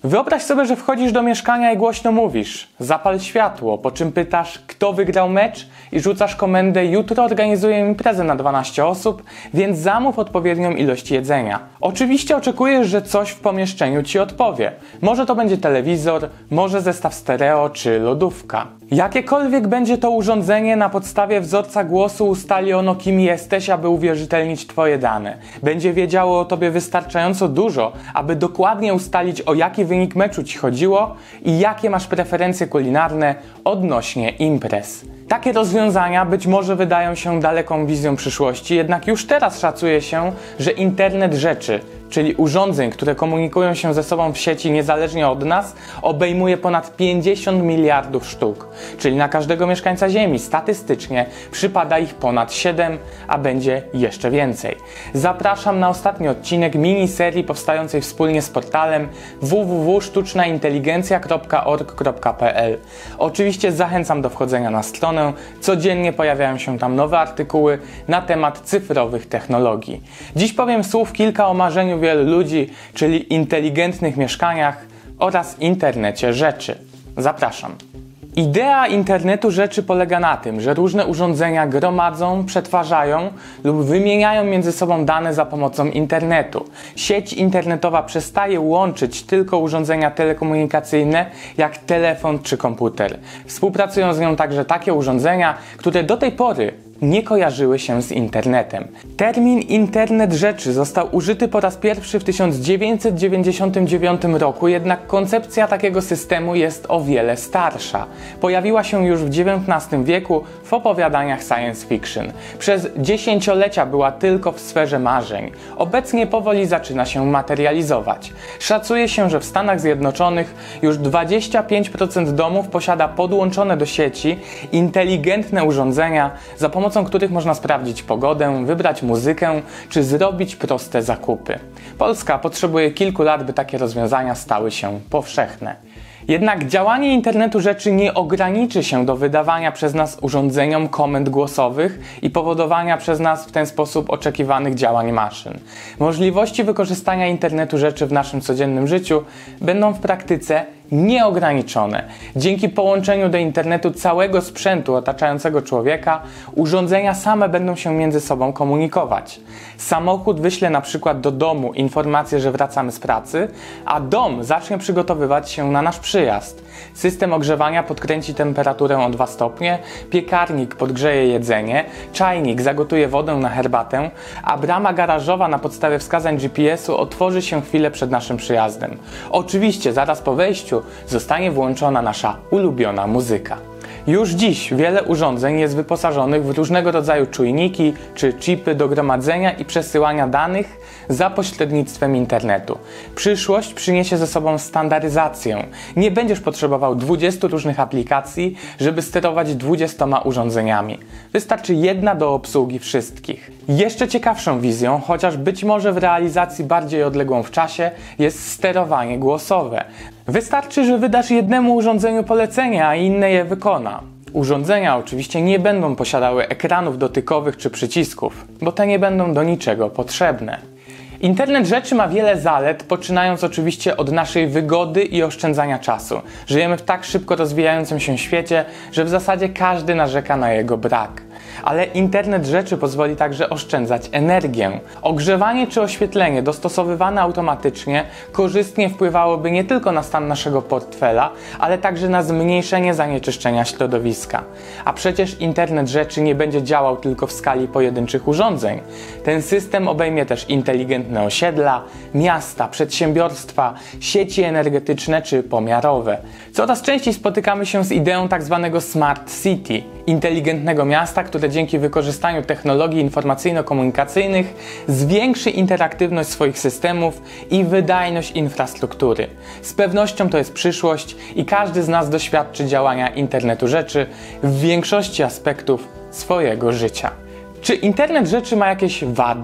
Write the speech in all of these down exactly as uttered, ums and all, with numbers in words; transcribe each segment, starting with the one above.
Wyobraź sobie, że wchodzisz do mieszkania i głośno mówisz: zapal światło, po czym pytasz, kto wygrał mecz i rzucasz komendę: jutro organizuję imprezę na dwanaście osób, więc zamów odpowiednią ilość jedzenia. Oczywiście oczekujesz, że coś w pomieszczeniu ci odpowie. Może to będzie telewizor, może zestaw stereo czy lodówka. Jakiekolwiek będzie to urządzenie, na podstawie wzorca głosu ustali ono, kim jesteś, aby uwierzytelnić twoje dane. Będzie wiedziało o tobie wystarczająco dużo, aby dokładnie ustalić, o jaki wynik meczu ci chodziło i jakie masz preferencje kulinarne odnośnie imprez. Takie rozwiązania być może wydają się daleką wizją przyszłości, jednak już teraz szacuje się, że internet rzeczy, czyli urządzeń, które komunikują się ze sobą w sieci niezależnie od nas, obejmuje ponad pięćdziesiąt miliardów sztuk. Czyli na każdego mieszkańca Ziemi statystycznie przypada ich ponad siedem, a będzie jeszcze więcej. Zapraszam na ostatni odcinek miniserii powstającej wspólnie z portalem w w w kropka sztuczna inteligencja kropka org kropka p l. Oczywiście zachęcam do wchodzenia na stronę. Codziennie pojawiają się tam nowe artykuły na temat cyfrowych technologii. Dziś powiem słów kilka o marzeniu wielu ludzi, czyli inteligentnych mieszkaniach oraz internecie rzeczy. Zapraszam. Idea internetu rzeczy polega na tym, że różne urządzenia gromadzą, przetwarzają lub wymieniają między sobą dane za pomocą internetu. Sieć internetowa przestaje łączyć tylko urządzenia telekomunikacyjne jak telefon czy komputer. Współpracują z nią także takie urządzenia, które do tej pory nie kojarzyły się z internetem. Termin internet rzeczy został użyty po raz pierwszy w tysiąc dziewięćset dziewięćdziesiątym dziewiątym roku, jednak koncepcja takiego systemu jest o wiele starsza. Pojawiła się już w dziewiętnastym wieku w opowiadaniach science fiction. Przez dziesięciolecia była tylko w sferze marzeń. Obecnie powoli zaczyna się materializować. Szacuje się, że w Stanach Zjednoczonych już dwadzieścia pięć procent domów posiada podłączone do sieci inteligentne urządzenia, za pomocą których można sprawdzić pogodę, wybrać muzykę czy zrobić proste zakupy. Polska potrzebuje kilku lat, by takie rozwiązania stały się powszechne. Jednak działanie internetu rzeczy nie ograniczy się do wydawania przez nas urządzeniom komend głosowych i powodowania przez nas w ten sposób oczekiwanych działań maszyn. Możliwości wykorzystania internetu rzeczy w naszym codziennym życiu będą w praktyce nieograniczone. Dzięki połączeniu do internetu całego sprzętu otaczającego człowieka, urządzenia same będą się między sobą komunikować. Samochód wyśle na przykład do domu informację, że wracamy z pracy, a dom zacznie przygotowywać się na nasz przyjazd. System ogrzewania podkręci temperaturę o dwa stopnie, piekarnik podgrzeje jedzenie, czajnik zagotuje wodę na herbatę, a brama garażowa na podstawie wskazań G P S u otworzy się chwilę przed naszym przyjazdem. Oczywiście zaraz po wejściu zostanie włączona nasza ulubiona muzyka. Już dziś wiele urządzeń jest wyposażonych w różnego rodzaju czujniki czy chipy do gromadzenia i przesyłania danych za pośrednictwem internetu. Przyszłość przyniesie ze sobą standaryzację. Nie będziesz potrzebował dwudziestu różnych aplikacji, żeby sterować dwudziestoma urządzeniami. Wystarczy jedna do obsługi wszystkich. Jeszcze ciekawszą wizją, chociaż być może w realizacji bardziej odległą w czasie, jest sterowanie głosowe. Wystarczy, że wydasz jednemu urządzeniu polecenia, a inne je wykona. Urządzenia oczywiście nie będą posiadały ekranów dotykowych czy przycisków, bo te nie będą do niczego potrzebne. Internet rzeczy ma wiele zalet, poczynając oczywiście od naszej wygody i oszczędzania czasu. Żyjemy w tak szybko rozwijającym się świecie, że w zasadzie każdy narzeka na jego brak. Ale internet rzeczy pozwoli także oszczędzać energię. Ogrzewanie czy oświetlenie dostosowywane automatycznie korzystnie wpływałoby nie tylko na stan naszego portfela, ale także na zmniejszenie zanieczyszczenia środowiska. A przecież internet rzeczy nie będzie działał tylko w skali pojedynczych urządzeń. Ten system obejmie też inteligentne osiedla, miasta, przedsiębiorstwa, sieci energetyczne czy pomiarowe. Coraz częściej spotykamy się z ideą tak zwanego Smart City, inteligentnego miasta, które dzięki wykorzystaniu technologii informacyjno-komunikacyjnych zwiększy interaktywność swoich systemów i wydajność infrastruktury. Z pewnością to jest przyszłość i każdy z nas doświadczy działania internetu rzeczy w większości aspektów swojego życia. Czy internet rzeczy ma jakieś wady?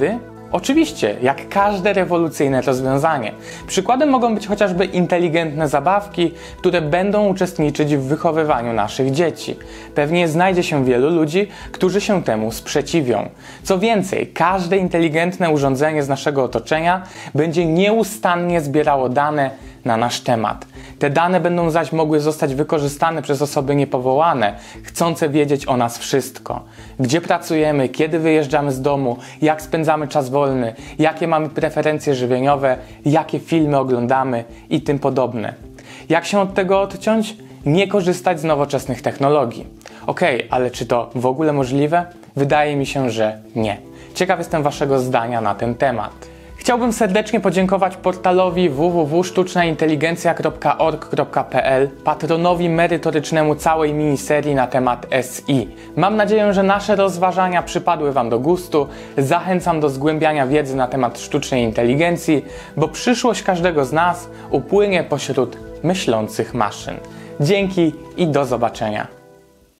Oczywiście, jak każde rewolucyjne rozwiązanie. Przykładem mogą być chociażby inteligentne zabawki, które będą uczestniczyć w wychowywaniu naszych dzieci. Pewnie znajdzie się wielu ludzi, którzy się temu sprzeciwią. Co więcej, każde inteligentne urządzenie z naszego otoczenia będzie nieustannie zbierało dane na nasz temat. Te dane będą zaś mogły zostać wykorzystane przez osoby niepowołane, chcące wiedzieć o nas wszystko. Gdzie pracujemy, kiedy wyjeżdżamy z domu, jak spędzamy czas wolny, jakie mamy preferencje żywieniowe, jakie filmy oglądamy i tym podobne. Jak się od tego odciąć? Nie korzystać z nowoczesnych technologii. Okej, ale czy to w ogóle możliwe? Wydaje mi się, że nie. Ciekaw jestem waszego zdania na ten temat. Chciałbym serdecznie podziękować portalowi w w w kropka sztuczna inteligencja kropka org kropka p l, patronowi merytorycznemu całej miniserii na temat S I. Mam nadzieję, że nasze rozważania przypadły wam do gustu. Zachęcam do zgłębiania wiedzy na temat sztucznej inteligencji, bo przyszłość każdego z nas upłynie pośród myślących maszyn. Dzięki i do zobaczenia.